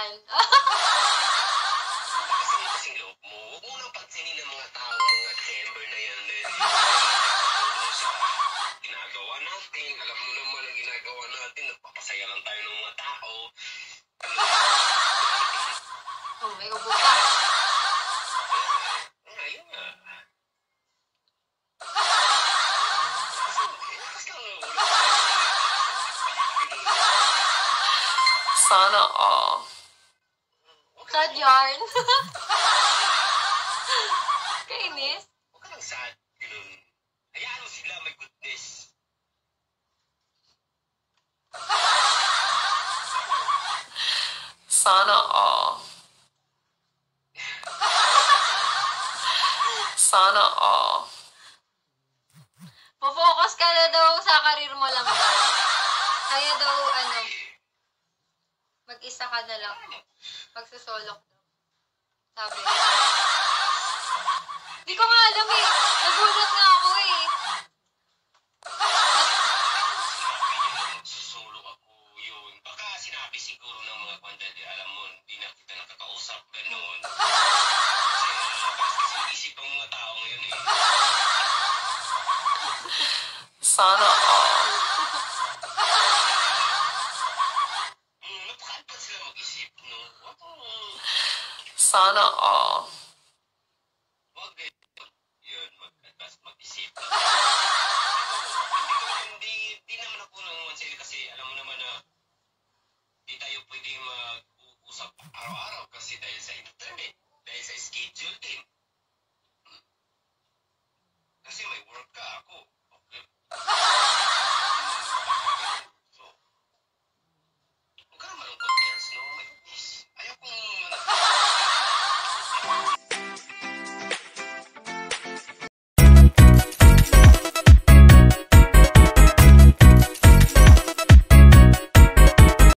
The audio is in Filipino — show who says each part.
Speaker 1: yan.
Speaker 2: Kasing loob mo. Huwag mo nang pagsinin ng mga tao, mga chamber na yan. Sa ginagawa natin. Alam mo naman ang ginagawa natin. Nagpapasaya lang tayo ng mga tao.
Speaker 1: Oh, may ubo ka.
Speaker 2: Ayun nga.
Speaker 3: Sana all.
Speaker 1: Sad yarn. Kainis.
Speaker 2: Huwag ka lang sad. Ganun. Hayaan mo sila, may goodness.
Speaker 3: Sana all. Sana all.
Speaker 1: Focus ka na daw sa karir mo lang daw. Kaya daw, mag-isa ka na lang. Magsusolok daw. Sabi. Di ko nga alam eh. Nagulat nga ako eh.
Speaker 2: Magsusolok ako yun. Baka sinabi siguro ng mga pandali, alam mo, hindi na kita nakakausap, gano'n. Kasi mag-isip ang mga tao ngayon eh.
Speaker 3: Sana all.
Speaker 2: Napakaalpan sila mag-isip, no?
Speaker 3: Sana all.